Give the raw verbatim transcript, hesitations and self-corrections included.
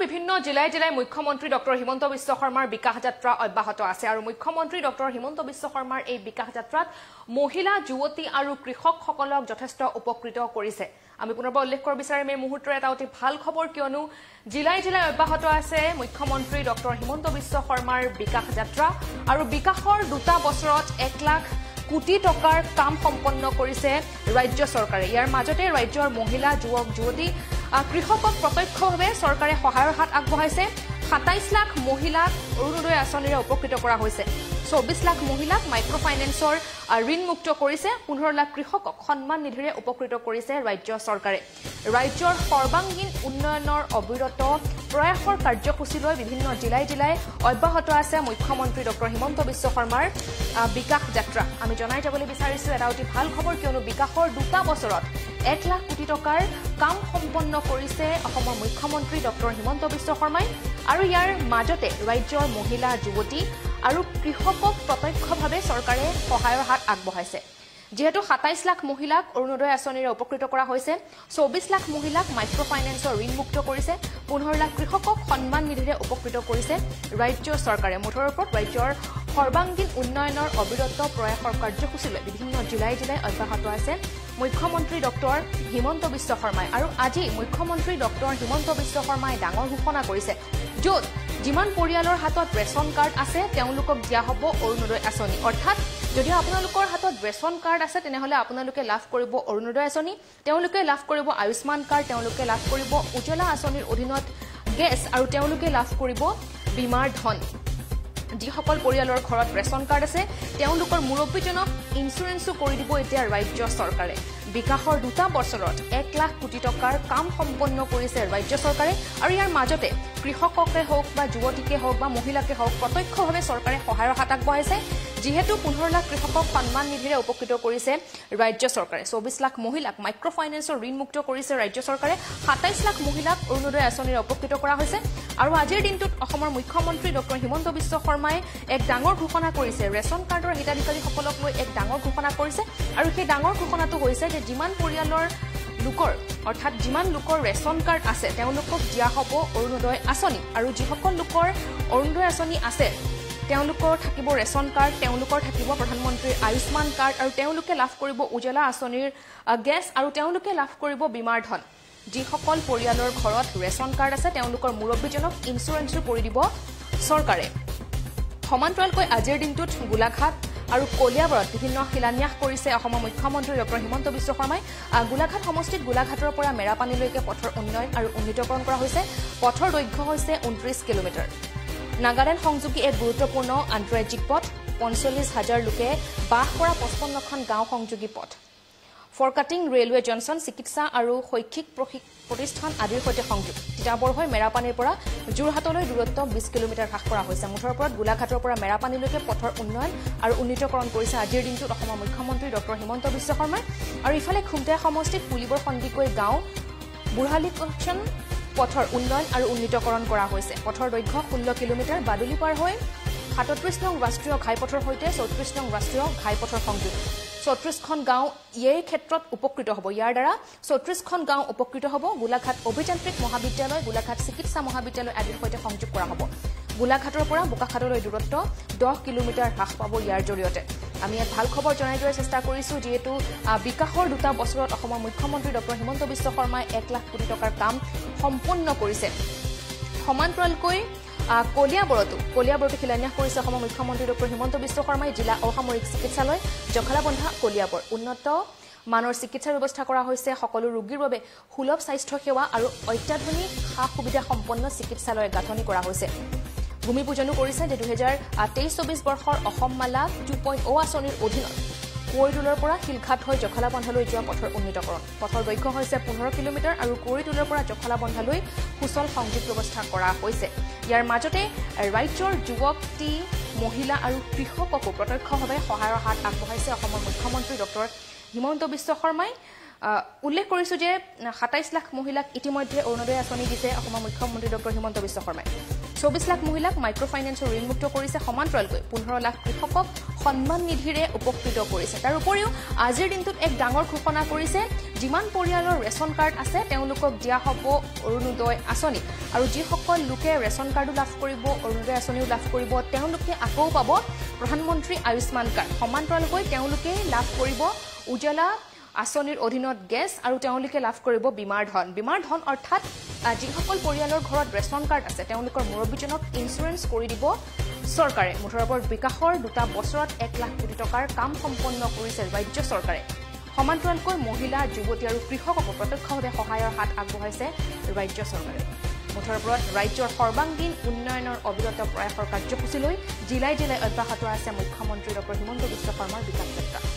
বিভিন্ন জিলাই জিলাই মুখ্যমন্ত্ৰী ডক্টৰ হিমন্ত বিশ্ব শৰ্মাৰ বিকাশ যাত্ৰা অব্যাহত আছে আৰু মুখ্যমন্ত্ৰী ডক্টৰ হিমন্ত বিশ্ব শৰ্মাৰ এই বিকাশ যাত্ৰাত মহিলা যুৱতী আৰু কৃষকসকলক যথেষ্ট উপকৃত কৰিছে আমি পুনৰবাৰ উল্লেখ কৰিব বিচাৰিম এই মুহূৰ্তৰ এটা অতি ভাল খবৰ কিয়নো জিলাই জিলাই অব্যাহত আছে মুখ্যমন্ত্ৰী ডক্টৰ হিমন্ত বিশ্ব শৰ্মাৰ বিকাশ যাত্ৰা আৰু বিকাশৰ দুটা বছৰত এক লাখ কোটি টকাৰ কাম সম্পন্ন কৰিছে ৰাজ্য চৰকাৰে ইয়াৰ মাজতে ৰাজ্যৰ মহিলা যুৱক যুৱতী কৃষকক প্ৰত্যক্ষভাৱে চৰকাৰে সহায়ৰ হাত আগবঢ়াইছে সাতাইশ লাখ মহিলাক অৰুণোদয় আঁচনিৰে উপকৃত কৰা হৈছে চৌবিশ লাখ মহিলাক মাইক্ৰ ফাইনেন্সৰ ঋণ মুক্ত কৰিছে পোন্ধৰ লাখ কৃষকক সন্মান নিধিৰে উপকৃত কৰিছে ৰাজ্য চৰকাৰে ৰাজ্যৰ সৰ্বাংগীন উন্নয়নৰ অবিৰত প্ৰয়াসৰ কাৰ্যসূচীলৈ বিভিন্ন জিলাই জিলাই অব্যাহত আছে মুখ্যমন্ত্ৰী ডক্টৰ হিমন্ত বিশ্ব শৰ্মাৰ বিকাশ যাত্ৰা আমি জনাই যাবলৈ বিচাৰিছো এটা অতি ভাল খবৰ কিয়নো বিকাশৰ দুটা বছৰত এক লাখ কোটি টকাৰ কাম সম্পন্ন কৰিছে অসমৰ মুখ্যমন্ত্ৰী ডক্টৰ হিমন্ত বিশ্ব শৰ্মাই আৰু ইয়াৰ মাজতে ৰাজ্যৰ মহিলা যুৱতী আৰু কৃষকক প্ৰত্যক্ষভাৱে চৰকাৰে সহায়ৰ হাত আগবঢ়াইছে যেহেতু সাতাইশ লাখ মহিলাক অৰুণোদয় আঁচনিৰে উপকৃত কৰা হৈছে চৌবিশ লাখ মহিলাক মাইক্ৰ ফাইনেন্সৰ ঋণ মুক্ত কৰিছে পোন্ধৰ লাখ কৃষকক সন্মান নিধিৰে উপকৃত কৰিছে ৰাজ্য চৰকাৰে মুঠৰ ওপৰত ৰাজ্যৰ সৰ্বাংগীন উন্নয়নৰ অবিৰত প্ৰয়াসৰ কাৰ্যসূচীলৈ বিভিন্ন জিলাই জিলাই অব্যাহত আছে মুখ্যমন্ত্ৰী ডক্টৰ হিমন্ত বিশ্ব শৰ্মাই আৰু আজি মুখ্যমন্ত্ৰী ডক্টৰ হিমন্ত বিশ্ব শৰ্মাই ডাঙৰ ঘোষণা কৰিছে য'ত যিমান পৰিয়ালৰ হাতত ৰেচন কাৰ্ড আছে তেওঁলোকক দিয়া হ'ব অৰুণোদয় আঁচনি অৰ্থাৎ যদি আপোনালোকৰ হাতত ৰেচন কাৰ্ড আছে তেনেহলে আপোনালোকে লাভ কৰিব অৰুণোদয় আঁচনি তেওঁলোকে লাভ কৰিব আয়ুষ্মান কাৰ্ড তেওঁলোকে লাভ কৰিব উজ্জ্বলা আঁচনিৰ অধীনত গেছ আৰু তেওঁলোকে লাভ কৰিব বীমাৰ ধন যিসকল পৰিয়ালৰ ঘৰত ৰেচন কাৰ্ড আছে তেওঁলোকৰ মুৰব্বীজনক ইন্সুৰেন্সো কৰি দিব এতিয়া ৰাজ্য চৰকাৰে বিকাশৰ দুটা বছৰত এক লাখ কোটি টকাৰ কাম সম্পন্ন কৰিছে ৰাজ্য চৰকাৰে আৰু ইয়াৰ মাজতে কৃষককে হওক বা যুৱতীকে হওক বা মহিলাকে হওক প্ৰত্যক্ষভাৱে চৰকাৰে সহায়ৰ হাত আগবঢ়াইছে যিহেতু পোন্ধৰ লাখ কৃষকক সন্মান নিধিৰে উপকৃত কৰিছে ৰাজ্য চৰকাৰে চৌবিশ লাখ মহিলাক মাইক্ৰ ফাইনেন্সৰ ঋণ মুক্ত কৰিছে ৰাজ্য চৰকাৰে সাতাইশ লাখ মহিলাক অৰুণোদয় আঁচনিৰে উপকৃত কৰা হৈছে আৰু আজিৰ দিনটোত অসমৰ মুখ্যমন্ত্ৰী ডক্টৰ হিমন্ত বিশ্ব শৰ্মাই এক ডাঙৰ ঘোষণা কৰিছে ৰেচন কাৰ্ডৰ হিতাধিকাৰীসকলক লৈ এক ডাঙৰ ঘোষণা কৰিছে আৰু সেই ডাঙৰ ঘোষণাটো হৈছে যে যিমান পৰিয়ালৰ লোকৰ অৰ্থাৎ যিমান লোকৰ ৰেচন কাৰ্ড আছে তেওঁলোকক দিয়া হ'ব অৰুণোদয় আঁচনি আৰু যিসকল লোকৰ অৰুণোদয় আঁচনি আছে তেওঁলোকৰ থাকিব ৰেচন কাৰ্ড তেওঁলোকৰ থাকিব প্ৰধানমন্ত্ৰীৰ আয়ুষ্মান কাৰ্ড আৰু তেওঁলোকে লাভ কৰিব উজ্জ্বলা আঁচনিৰ গেছ আৰু তেওঁলোকে লাভ কৰিব বীমাৰ ধন যিসকল পৰিয়ালৰ ঘৰত ৰেচন কাৰ্ড আছে তেওঁলোকৰ মুৰব্বীজনক ইন্সুৰেন্সো কৰি দিব চৰকাৰে সমান্তৰালকৈ আজিৰ দিনটোত গোলাঘাট আৰু কলিয়াবৰত বিভিন্ন শিলান্যাস কৰিছে অসমৰ মুখ্যমন্ত্ৰী ডক্টৰ হিমন্ত বিশ্ব শৰ্মাই গোলাঘাট সমষ্টিত গোলাঘাটৰ পৰা মেৰাপানীলৈকে পথৰ উন্নয়ন আৰু উন্নীতকৰণ কৰা হৈছে পথৰ দৈৰ্ঘ্য হৈছে ঊনত্ৰিশ কিলোমিটাৰ নাগালেণ্ড সংযোগী এক গুৰুত্বপূৰ্ণ আন্তঃৰাজ্যিক পথ পঞ্চল্লিছ হাজাৰ লোকে বাস কৰা পঁচপন্নখন গাঁও সংযোগী পথ ফৰকাটিং ৰেলৱে জনচন চিকিৎসা আৰু শৈক্ষিক প্ৰতিষ্ঠান আদিৰ সৈতে সংযোগ তিতাবৰ হৈ মেৰাপানীৰ পৰা যোৰহাটলৈ দূৰত্ব বিশ কিলোমিটাৰ হ্ৰাস কৰা হৈছে মুঠৰ ওপৰত গোলাঘাটৰ পৰা মেৰাপানীলৈকে পথৰ উন্নয়ন আৰু উন্নীতকৰণ কৰিছে আজিৰ দিনটোত অসমৰ মুখ্যমন্ত্ৰী ডক্টৰ হিমন্ত বিশ্ব শৰ্মাই আৰু ইফালে খুমটাই সমষ্টিত পুলিবৰ সন্দিকৈ গাঁও বুঢ়ালীকচন পথৰ উন্নয়ন আৰু উন্নীতকৰণ কৰা হৈছে পথৰ দৈৰ্ঘ্য ষোল্ল কিলোমিটাৰ বাদুলি পাৰ হৈ সাতত্ৰিশ নং ৰাষ্ট্ৰীয় ঘাইপথৰ সৈতে চৌত্ৰিশ নং ৰাষ্ট্ৰীয় ঘাইপথৰ সংযোগ চৌত্ৰিশখন গাঁও এই ক্ষেত্ৰত উপকৃত হ'ব ইয়াৰ দ্বাৰা চৌত্ৰিশখন গাঁও উপকৃত হ'ব গোলাঘাট অভিযান্ত্ৰিক মহাবিদ্যালয় গোলাঘাট চিকিৎসা মহাবিদ্যালয় আদিৰ সৈতে সংযোগ কৰা হ'ব গোলাঘাটৰ পৰা বোকাখাতলৈ দূৰত্ব দহ কিলোমিটাৰ হ্ৰাস পাব ইয়াৰ জৰিয়তে আমি এক ভাল খবৰ জনাই দিয়াৰ চেষ্টা কৰিছো যিহেতু বিকাশৰ দুটা বছৰত অসমৰ মুখ্যমন্ত্ৰী ডক্টৰ হিমন্ত বিশ্ব শৰ্মাই এক লাখ কোটি টকাৰ কাম সম্পূৰ্ণ কৰিছে সমান্তৰালকৈ কলিয়াবৰতো কলিয়াবৰতো শিলান্যাস কৰিছে অসমৰ মুখ্যমন্ত্ৰী ডক্টৰ হিমন্ত বিশ্ব শৰ্মাই জিলা অসামৰিক চিকিৎসালয় জখলাবন্ধা কলিয়াবৰ উন্নত মানৰ চিকিৎসা ব্যৱস্থা কৰা হৈছে সকলো ৰোগীৰ বাবে সুলভ স্বাস্থ্য সেৱা আৰু অত্যাধুনিক সা সুবিধা সম্পন্ন চিকিৎসালয় গাঁথনি কৰা হৈছে ভূমি পূজনো কৰিছে যে দুহেজাৰ তেইছ চৌবিশ বৰ্ষৰ Asom Mala two point o' আঁচনিৰ অধীনত কুঁৱৰীটোলৰ পৰা শিলঘাট হৈ জখলাবন্ধালৈ যোৱা পথৰ উন্নীতকৰণ পথৰ দৈৰ্ঘ্য হৈছে পোন্ধৰ কিলোমিটাৰ আৰু কুঁৱৰীটোলৰ পৰা জখলাবন্ধালৈ সুচল সংযোগ ব্যৱস্থা কৰা হৈছে ইয়াৰ মাজতে ৰাজ্যৰ যুৱতী মহিলা আৰু কৃষককো প্ৰত্যক্ষভাৱে সহায়ৰ হাত আগবঢ়াইছে অসমৰ মুখ্যমন্ত্ৰী ডক্টৰ হিমন্ত বিশ্ব শৰ্মাই উল্লেখ কৰিছো যে সাতাইশ লাখ মহিলাক ইতিমধ্যে অৰুণোদয় আঁচনি দিছে অসমৰ মুখ্যমন্ত্ৰী ডক্টৰ হিমন্ত বিশ্ব শৰ্মাই চৌবিশ লাখ মহিলাক মাইক্ৰ ফাইনেন্সৰ ঋণ মুক্ত কৰিছে সমান্তৰালকৈ পোন্ধৰ লাখ কৃষকক সন্মান নিধিৰে উপকৃত কৰিছে তাৰ উপৰিও আজিৰ দিনটোত এক ডাঙৰ ঘোষণা কৰিছে যিমান পৰিয়ালৰ ৰেচন কাৰ্ড আছে তেওঁলোকক দিয়া হ'ব অৰুণোদয় আঁচনি আৰু যিসকল লোকে ৰেচন কাৰ্ডো লাভ কৰিব অৰুণোদয় আঁচনিও লাভ কৰিব তেওঁলোকে আকৌ পাব প্ৰধানমন্ত্ৰী আয়ুষ্মান কাৰ্ড সমান্তৰালকৈ তেওঁলোকে লাভ কৰিব উজালা আঁচনিৰ অধীনত গেছ আৰু তেওঁলোকে লাভ কৰিব বীমাৰ ধন বীমাৰ ধন অৰ্থাৎ যিসকল পৰিয়ালৰ ঘৰত ৰেচন কাৰ্ড আছে তেওঁলোকৰ মুৰব্বীজনক ইঞ্চুৰেঞ্চ কৰি দিব চৰকাৰে মুঠৰ ওপৰত বিকাশৰ দুটা বছৰত এক লাখ কোটি টকাৰ কাম সম্পন্ন কৰিছে ৰাজ্য চৰকাৰে সমান্তৰালকৈ মহিলা যুৱতী আৰু কৃষকসকলক প্ৰত্যক্ষভাৱে সহায়ৰ হাত আগবঢ়াইছে ৰাজ্য চৰকাৰে মুঠৰ ওপৰত ৰাজ্যৰ সৰ্বাংগীন উন্নয়নৰ অবিৰত প্ৰয়াসৰ কাৰ্যসূচীলৈ জিলাই জিলাই অব্যাহত আছে মুখ্যমন্ত্ৰী ডক্টৰ হিমন্ত বিশ্ব শৰ্মাৰ বিকাশ যাত্ৰা